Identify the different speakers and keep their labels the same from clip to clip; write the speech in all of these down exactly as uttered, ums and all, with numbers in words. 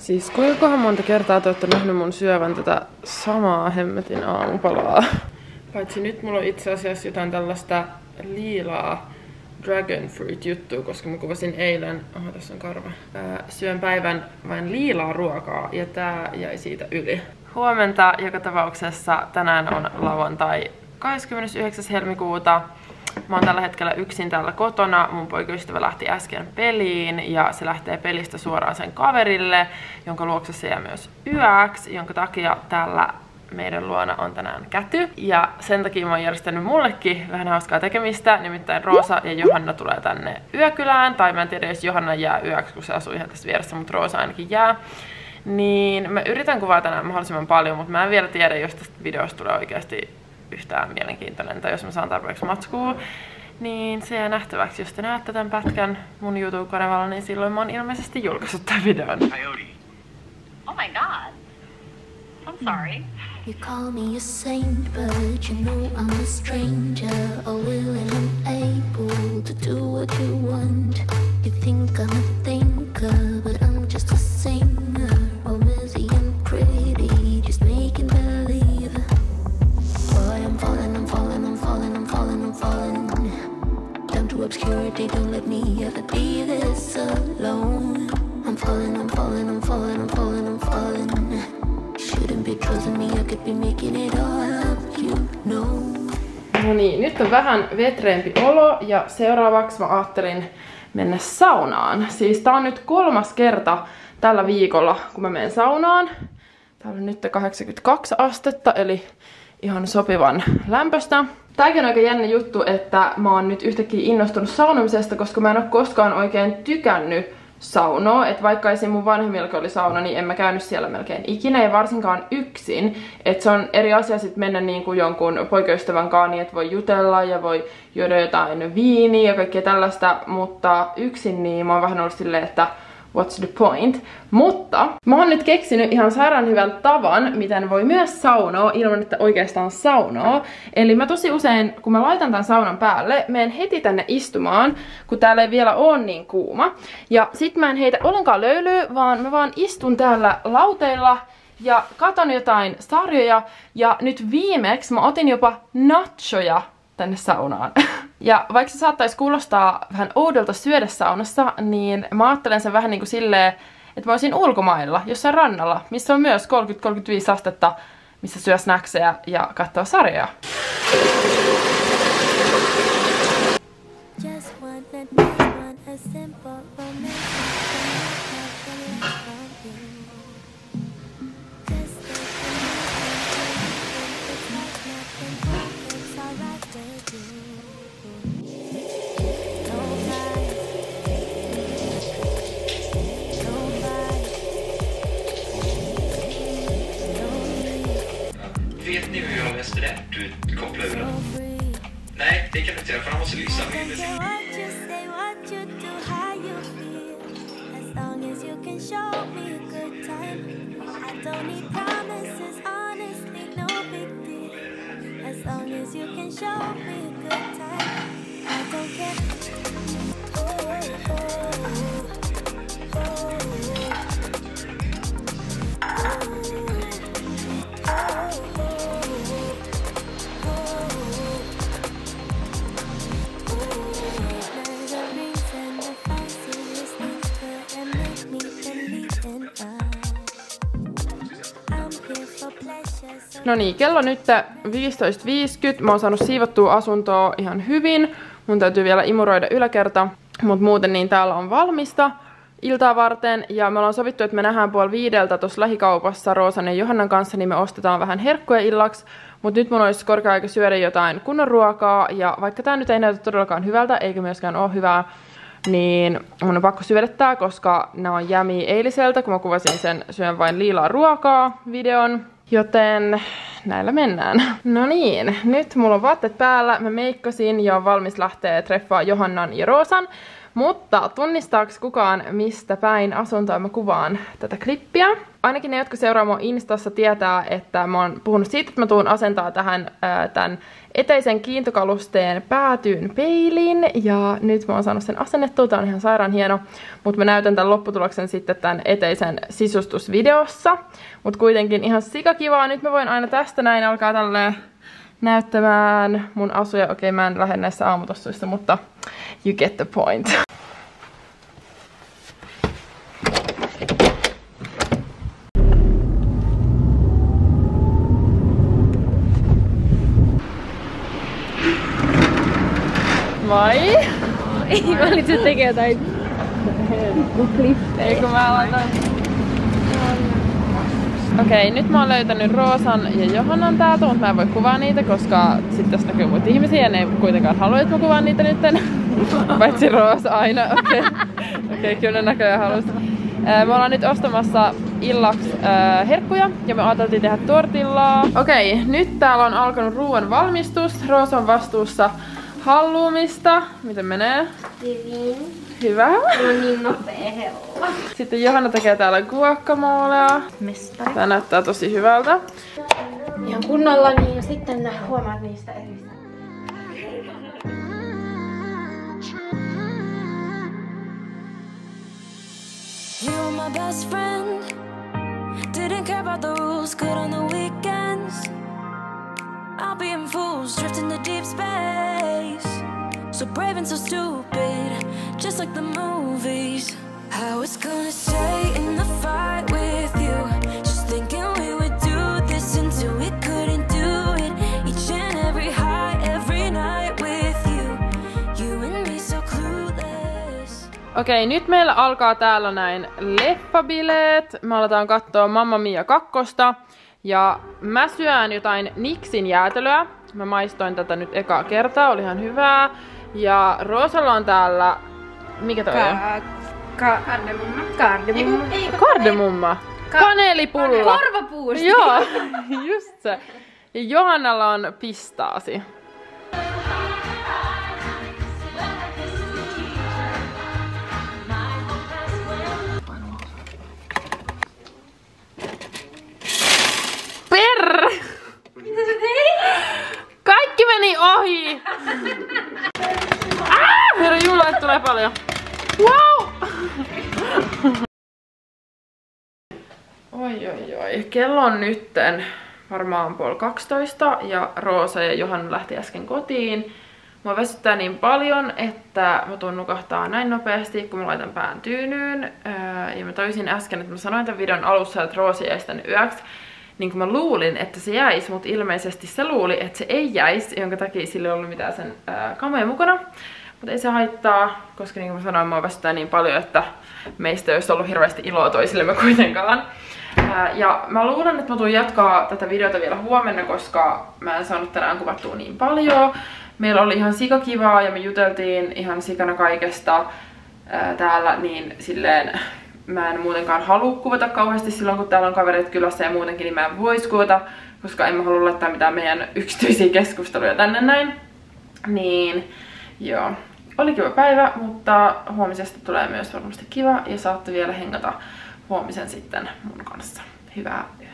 Speaker 1: Siis kuinkahan monta kertaa te olette nähnyt mun syövän tätä samaa hemmetin aamupalaa? Paitsi nyt mulla on itse asiassa jotain tällaista liilaa dragon fruit juttua, koska mä kuvasin eilen, oho tässä on karva, ää, syön päivän vain liilaa ruokaa ja tää jäi siitä yli. Huomenta joka tapauksessa, tänään on lauantai kahdeskymmenesyhdeksäs helmikuuta. Mä oon tällä hetkellä yksin täällä kotona, mun poikaystävä lähti äsken peliin ja se lähtee pelistä suoraan sen kaverille, jonka luokse se jää myös yöksi, jonka takia täällä meidän luona on tänään Käty. Ja sen takia mä oon järjestänyt mullekin vähän hauskaa tekemistä, nimittäin Roosa ja Johanna tulee tänne yökylään, tai mä en tiedä jos Johanna jää yöksi, kun se asuu ihan tässä vieressä, mutta Roosa ainakin jää. Niin mä yritän kuvaa tänään mahdollisimman paljon, mutta mä en vielä tiedä, jos tästä videosta tulee oikeasti yhtään mielenkiintoinen, tai jos mä saan tarpeeksi matskua, niin se jää nähtäväksi. Jos te näette tämän pätkän mun YouTube-kanavalla, niin silloin mä oon ilmeisesti julkaissut tämän videon.
Speaker 2: Coyote. Oh my god. I'm sorry.
Speaker 3: You call me a saint, but you know I'm a stranger, all willing and able to do what you want. You think I'm a thinker, but I'm just a singer, all messy and pretty, just making believe. Boy, I'm falling, I'm falling, I'm falling, I'm falling, I'm falling down to obscurity, don't let me ever be this alone. I'm falling, I'm falling, I'm falling, I'm falling, I'm falling. Shouldn't be trusting me, I could be making it all up, you know.
Speaker 1: No niin, nyt on vähän vetreempi olo ja seuraavaksi mä ajattelin mennä saunaan. Siis tää on nyt kolmas kerta tällä viikolla, kun mä menen saunaan. Täällä on nyt kahdeksankymmentäkaksi astetta, eli ihan sopivan lämpöstä. Tääkin on aika jännä juttu, että mä oon nyt yhtäkkiä innostunut saunomisesta, koska mä en oo koskaan oikein tykännyt saunoa. Että vaikka esim. Mun vanhemmilla oli sauna, niin en mä käynyt siellä melkein ikinä ja varsinkaan yksin. Että se on eri asia sit mennä niin kuin jonkun poikaystävän kanssa, niin että voi jutella ja voi juoda jotain viiniä ja kaikkea tällaista. Mutta yksin niin mä oon vähän ollut silleen, että what's the point? Mutta mä oon nyt keksinyt ihan sairaan hyvän tavan, miten voi myös saunoa ilman, että oikeastaan saunoo. Eli mä tosi usein, kun mä laitan tän saunan päälle, menen heti tänne istumaan, kun täällä ei vielä ole niin kuuma. Ja sit mä en heitä ollenkaan löylyä, vaan mä vaan istun täällä lauteilla ja katon jotain sarjoja. Ja nyt viimeksi mä otin jopa nachoja tänne saunaan. Ja vaikka se saattaisi kuulostaa vähän oudolta syödä saunassa, niin mä ajattelen sen vähän niin kuin silleen, että mä olisin ulkomailla, jossain rannalla, missä on myös kolmekymmentä kolmekymmentäviisi astetta, missä syö snackseja ja katsoo sarjoja.
Speaker 2: Vet ni hur jag läste det? Du kopplar ur den. Nej, det kan du inte göra för han måste lysa.
Speaker 1: No niin, kello nyt viisitoista viisikymmentä. Mä oon saanut siivottua asuntoa ihan hyvin. Mun täytyy vielä imuroida yläkerta. Mut muuten niin täällä on valmista iltaa varten. Ja me ollaan sovittu, että me nähdään puoli viideltä tuossa lähikaupassa Roosan ja Johannan kanssa, niin me ostetaan vähän herkkuja illaksi. Mut nyt mun olisi korkea aika syödä jotain kunnon ruokaa. Ja vaikka tää nyt ei näytä todellakaan hyvältä, eikä myöskään ole hyvää, niin mun on pakko syödä tää, koska nää on jämiä eiliseltä, kun mä kuvasin sen syön vain liilaa ruokaa videon. Joten näillä mennään. No niin, nyt mulla on vaatteet päällä. Mä meikkasin ja on valmis lähteä treffaa Johannan ja Roosan. Mutta tunnistaako kukaan, mistä päin asuntoa mä kuvaan tätä klippiä? Ainakin ne, jotka seuraa mua Instassa, tietää, että mä oon puhunut siitä, että mä tuun asentaa tähän ää, tämän eteisen kiintokalusteen päätyyn peiliin. Ja nyt mä oon saanut sen asennettua, tää on ihan sairaan hieno. Mutta mä näytän tämän lopputuloksen sitten tämän eteisen sisustusvideossa. Mutta kuitenkin ihan sikakivaa. Nyt mä voin aina tästä näin alkaa tälleen näyttämään mun asuja. Okei, mä en lähde näissä aamutossuissa, mutta you get the point. Vai?
Speaker 4: Ei, mä olin se tekee jotain klippejä.
Speaker 1: Eikö mä laitan? Okei, nyt mä oon löytänyt Roosan ja Johannan täältä, mutta mä en voi kuvaa niitä, koska sit tässä näkyy muita ihmisiä ja ne ei kuitenkaan halua, että mä kuvaan niitä nytten. Paitsi Roosa aina, okei. Okay. Okei, okay, kyllä ne näköjään halus. Me ollaan nyt ostamassa illaksi äh, herkkuja ja me ajateltiin tehdä tortillaa. Okei, okay, nyt täällä on alkanut ruoan valmistus. Roosa on vastuussa halluumista. Miten menee?
Speaker 4: Hyvin.
Speaker 1: Hyvä.
Speaker 4: Mulla on niin nopea hella.
Speaker 1: Sitten Johanna tekee täällä guacamolea.
Speaker 4: Mestari.
Speaker 1: Tää näyttää tosi hyvältä.
Speaker 4: Ihan kunnolla, niin sitten huomaat niistä eristä.
Speaker 5: You were my best friend. Didn't care about the rules, good on the weekends. I'll be in fools, drifting to deep space. So brave and so stupid, just like the movies. I was gonna stay in the fight with you, just thinking we would do this until we couldn't do it. Each and every high, every night with you. You and me so clueless.
Speaker 1: Okei, nyt meillä alkaa täällä näin leffabileet. Me aletaan katsoa Mamma Mia kakkosta. Ja mä syön jotain Nixin jäätelöä. Mä maistoin tätä nyt ekaa kertaa, oli ihan hyvää. Ja Roosalla on täällä... Mikä toi on?
Speaker 4: Ka kardemumma. Kardemumma.
Speaker 1: Kardemumma.
Speaker 4: Ka
Speaker 1: Kaneelipulla.
Speaker 4: Korvapuusti.
Speaker 1: Joo, just se. Ja Johannalla on pistaasi. Per! Kaikki meni ohi! Ah! Herra Jumala, tulee paljon. Wow! Oi oi oi. Kello on nytten varmaan puoli kaksitoista ja Roosa ja Johanna lähti äsken kotiin. Mua väsyttää niin paljon, että mä tuun nukahtaa näin nopeasti, kun mä laitan pään tyynyyn. Ja mä tajusin äsken, että mä sanoin tämän videon alussa, että Roosa jäisi tänne yöksi. Niin kuin mä luulin, että se jäisi, mutta ilmeisesti se luuli, että se ei jäisi, jonka takia sillä ei ollut mitään sen ää, kamoja mukana. Mutta ei se haittaa, koska niin kuin mä sanoin, mua väsyttää niin paljon, että meistä ei olisi ollut hirveästi iloa toisillemme kuitenkaan. Ää, ja mä luulen, että mä tuun jatkaa tätä videota vielä huomenna, koska mä en saanut tänään kuvattua niin paljon. Meillä oli ihan sikakivaa ja me juteltiin ihan sikana kaikesta ää, täällä, niin silleen... Mä en muutenkaan halua kuvata kauheasti silloin, kun täällä on kaverit kylässä ja muutenkin, niin mä en vois kuvata, koska en mä halua laittaa mitään meidän yksityisiä keskusteluja tänne näin. Niin, joo. Oli kiva päivä, mutta huomisesta tulee myös varmasti kiva ja saatte vielä hengata huomisen sitten mun kanssa. Hyvää yötä.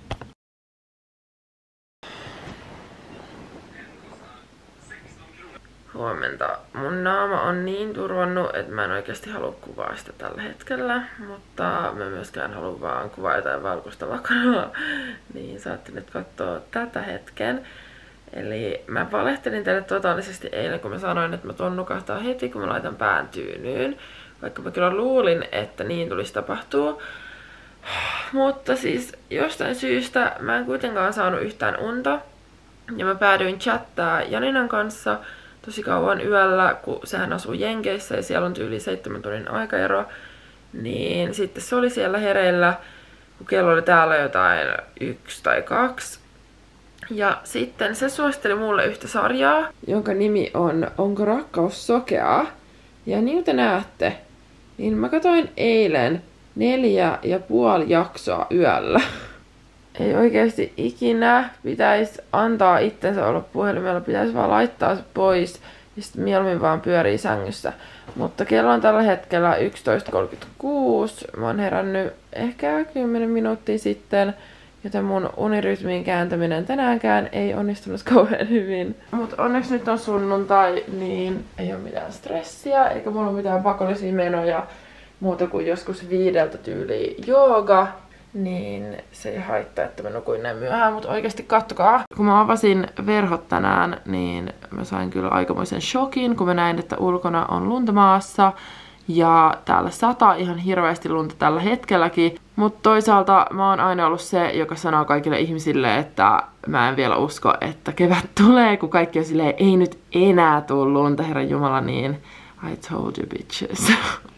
Speaker 1: Huomenta. Mun naama on niin turvannut, että mä en oikeasti halua kuvaa sitä tällä hetkellä, mutta mä myöskään haluan vaan kuvaa jotain valkoista vakanaa, niin saatte nyt katsoa tätä hetken. Eli mä valehtelin teille totaalisesti eilen, kun mä sanoin, että mä tuon nukahtaa heti, kun mä laitan pään tyynyyn, vaikka mä kyllä luulin, että niin tulisi tapahtua. Mutta siis jostain syystä mä en kuitenkaan saanut yhtään unta, ja mä päädyin chattaa Janinan kanssa tosi kauan yöllä, kun sehän asuu Jenkeissä ja siellä on yli seitsemän tunnin aikaero, niin sitten se oli siellä hereillä, kun kello oli täällä jotain yksi tai kaksi. Ja sitten se suositteli mulle yhtä sarjaa, jonka nimi on Onko rakkaus sokeaa? Ja niin kuin te näette, niin mä katsoin eilen neljä ja puoli jaksoa yöllä. Ei oikeasti ikinä pitäisi antaa itsensä olla puhelimella, pitäisi vaan laittaa se pois ja sitten mieluummin vaan pyörii sängyssä. Mutta kello on tällä hetkellä yksitoista kolmekymmentäkuusi. Mä oon herännyt ehkä kymmenen minuuttia sitten, joten mun unirytmin kääntäminen tänäänkään ei onnistunut kauhean hyvin. Mutta onneksi nyt on sunnuntai, niin ei oo mitään stressiä, eikä mulla ole mitään pakollisia menoja muuta kuin joskus viideltä tyyliin jooga. Niin se ei haittaa, että mä nukuin näin myöhään, mutta oikeasti kattokaa. Kun mä avasin verhot tänään, niin mä sain kyllä aikamoisen shokin, kun mä näin, että ulkona on lunta maassa. Ja täällä sataa ihan hirveästi lunta tällä hetkelläkin. Mutta toisaalta mä oon aina ollut se, joka sanoo kaikille ihmisille, että mä en vielä usko, että kevät tulee, kun kaikki on silleen, ei nyt enää tuu lunta, herran jumala, niin I told you bitches.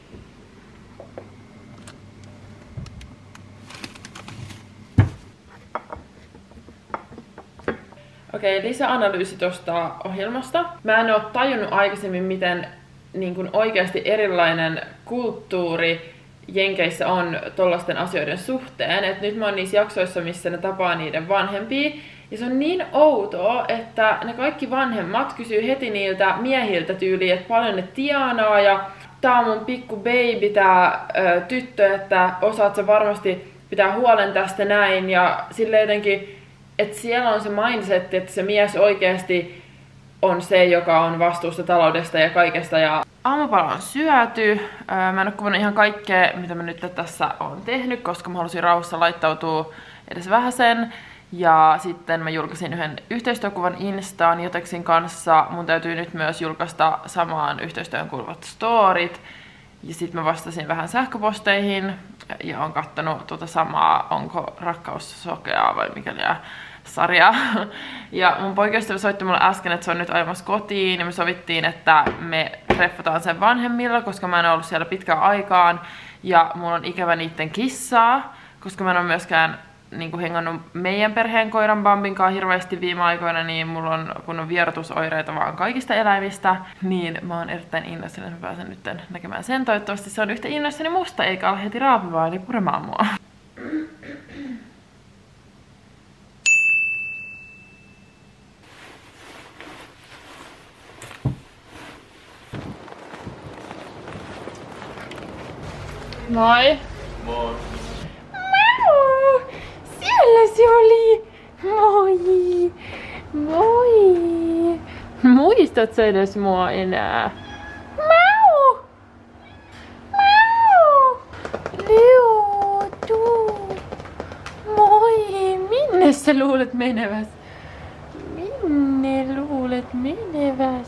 Speaker 1: Okei, okay, lisäanalyysi tuosta ohjelmasta. Mä en oo tajunnut aikaisemmin, miten niin kun oikeasti erilainen kulttuuri Jenkeissä on tollasten asioiden suhteen. Et nyt mä oon niissä jaksoissa, missä ne tapaa niiden vanhempia. Ja se on niin outoa, että ne kaikki vanhemmat kysyy heti niiltä miehiltä tyyliin, että paljon ne tienaa ja tää on mun pikku baby, tää ö, tyttö, että osaat sä varmasti pitää huolen tästä näin. Ja sille jotenkin, että siellä on se mindset, että se mies oikeasti on se, joka on vastuussa taloudesta ja kaikesta. Ja aamupala on syöty. Mä en oo kuvannut ihan kaikkea, mitä mä nyt tässä oon tehnyt, koska mä halusin rauhassa laittautua edes vähäsen. Ja sitten mä julkaisin yhden yhteistyökuvan Instaan Joteksin kanssa. Mun täytyy nyt myös julkaista samaan yhteistyön kuuluvat storit. Ja sitten mä vastasin vähän sähköposteihin ja oon kattonut tuota samaa, onko rakkaus sokeaa vai mikäli sarjaa. Ja mun poikaystävä soitti mulle äsken, että se on nyt ajamassa kotiin ja me sovittiin, että me treffataan sen vanhemmilla, koska mä en ollut siellä pitkään aikaan. Ja mulla on ikävä niitten kissaa, koska mä en ole myöskään niin kuin hengannut meidän perheen koiran Bambin kanssa hirveästi viime aikoina, niin mulla on, kun on vierotusoireita vaan kaikista eläimistä, niin mä oon erittäin innoissani, että mä pääsen nyt näkemään sen. Toivottavasti se on yhtä innoissani musta, eikä ole heti raapivaa, eli puremaan mua. Moi!
Speaker 2: Moi!
Speaker 1: Siellä se oli! Moi! Moi! Muistatko edes mua enää? Mau! Mau! Leo, tuu! Moi! Minne sä luulet meneväs? Minne luulet meneväs?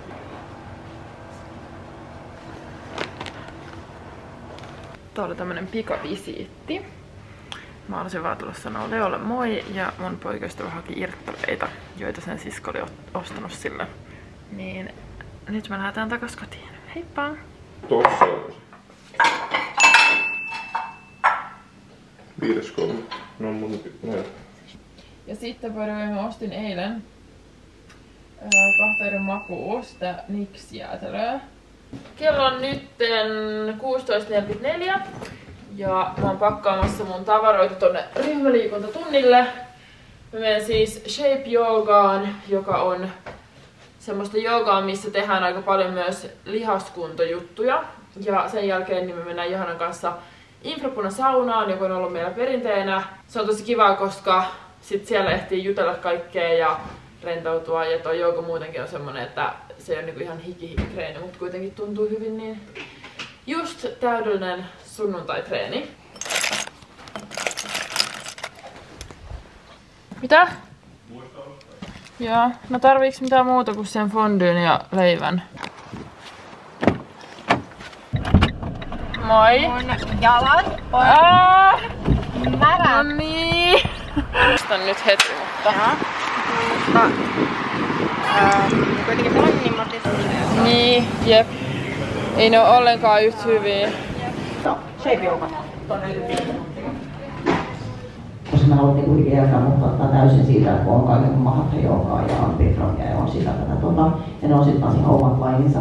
Speaker 1: Tää oli tämmönen pikavisiitti. Mä halusin vaan tulla sanoa Leolle moi, ja mun poikaystävä haki irttareita, joita sen sisko oli ostanut sille. Niin nyt me lähdetään takas kotiin. Heippa!
Speaker 6: Tossa on. Viides kolme. No mun näin.
Speaker 1: Ja sitten mä ostin eilen ää, kahta eri makua, sitä Nix-jäätelöä. Kello on nytten kuusitoista neljäkymmentäneljä. Ja mä oon pakkaamassa mun tavaroita tonne ryhmäliikuntatunnille. Mä menen siis Shape-joogaan, joka on semmoista joogaa, missä tehdään aika paljon myös lihaskuntojuttuja. Ja sen jälkeen niin me mennään Johannan kanssa infrapunasaunaan, joka on ollut meillä perinteenä. Se on tosi kivaa, koska sit siellä ehtii jutella kaikkea ja rentoutua. Ja toi jooga muutenkin on semmonen, että se on niinku ihan hiki-hiki-treeni, mutta kuitenkin tuntuu hyvin niin just täydellinen sunnuntai-treeni. Mitä? Joo, no tarviiks mitään muuta kuin sen fondyyn ja leivän? Moi!
Speaker 4: Mun jalat on
Speaker 1: Aa!
Speaker 4: märät.
Speaker 1: No niin! Ostan nyt heti, mutta...
Speaker 4: Mutta ää, kuitenkin lämmimmat.
Speaker 1: Niin, jep. Ei ne oo ollenkaan yhtä hyviä.
Speaker 7: No, shape-joogat. Koska mä haluan niinku hikieltä, mutta ottaa täysin siitä, kun on kaiken mahatha joogaa ja on bifronia ja on sitä tätä tota. Ja ne on sit taas ihan omat laininsa.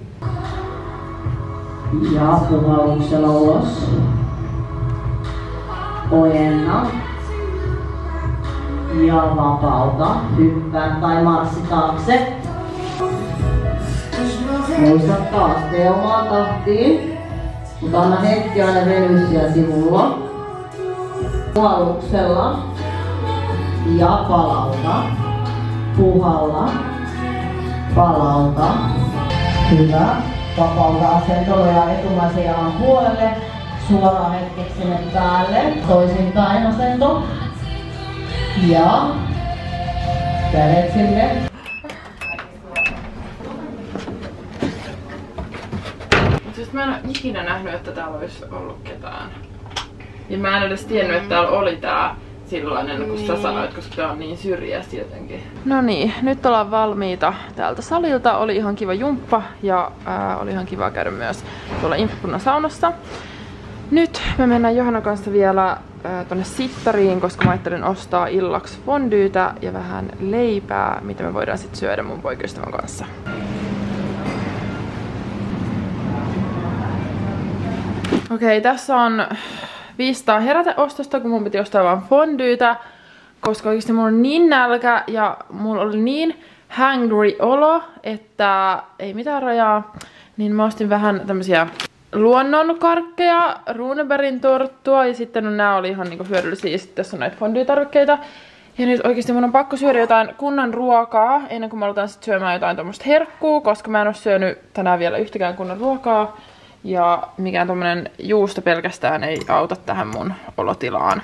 Speaker 7: Ja puhalluksella ulos. Ojenna. Ja vapauta. Hyppää tai marssi taakse. Muista taas tee omaan tahtiin. Mutta anna hetki aina venyä siellä sivulla. Puhalluksella. Ja palauta. Puhalla. Palauta. Hyvä. Vapauta asentolla ja etumaisen jalan puolelle. Suoraan hetkeksi sinne päälle. Toisinpäin asento. Ja kädet sinne.
Speaker 1: Siis mä en ole ikinä nähnyt, että täällä olisi ollut ketään. Ja mä en edes tiennyt, että täällä oli tää silloinen, kun sä sanoit, koska tää on niin syrjästi jotenkin. No niin, nyt ollaan valmiita täältä salilta. Oli ihan kiva jumppa ja ää, oli ihan kiva käydä myös tuolla Infkunnan saunassa. Nyt me mennään Johannan kanssa vielä ää, tonne Sittariin, koska mä ajattelin ostaa illaksi fondyytä ja vähän leipää, mitä me voidaan sit syödä mun poikaystävän kanssa. Okei, tässä on viisisataa heräteostosta, kun mun piti ostaa vaan fondyytä, koska oikeesti mulla on niin nälkä ja mulla oli niin hangry olo, että ei mitään rajaa. Niin mä ostin vähän tämmösiä luonnonkarkkeja, Runebergin torttua ja sitten no nää oli ihan niinku hyödyllisiä. Sitten tässä on näitä fondyytarvikkeita. Ja nyt oikeesti mun on pakko syödä jotain kunnon ruokaa ennen kuin mä aloitan sit syömään jotain tommoista herkkuu, koska mä en oo syönyt tänään vielä yhtäkään kunnon ruokaa. Ja mikään tommonen juusto pelkästään ei auta tähän mun olotilaan.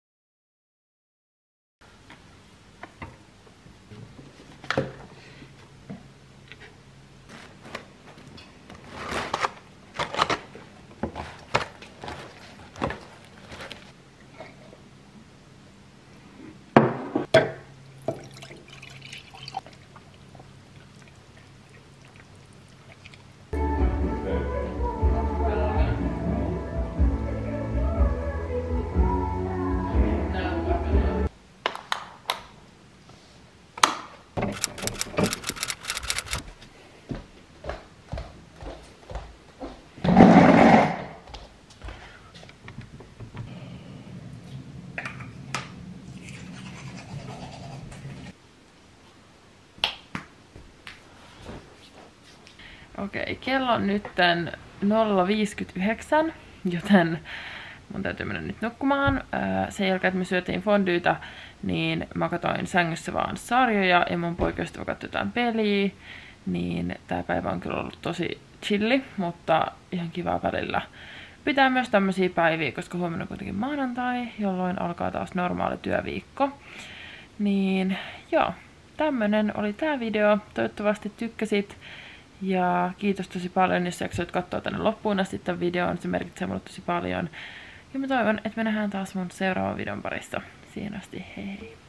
Speaker 1: Okei, kello on nytten nolla viisikymmentäyhdeksän, joten mun täytyy mennä nyt nukkumaan. Sen jälkeen, että me syötiin fondyytä, niin mä katoin sängyssä vaan sarjoja ja mun poikaystävä katsoi jotain peliä. Niin tää päivä on kyllä ollut tosi chilli, mutta ihan kivaa välillä. Pitää myös tämmösiä päiviä, koska huomenna on kuitenkin maanantai, jolloin alkaa taas normaali työviikko. Niin joo, tämmönen oli tää video. Toivottavasti tykkäsit. Ja kiitos tosi paljon, jos jaksoit katsoa tänne loppuun asti tämän videon. Se merkitsee mulle tosi paljon. Ja mä toivon, että me nähdään taas mun seuraavan videon parissa. Siihen asti, hei hei!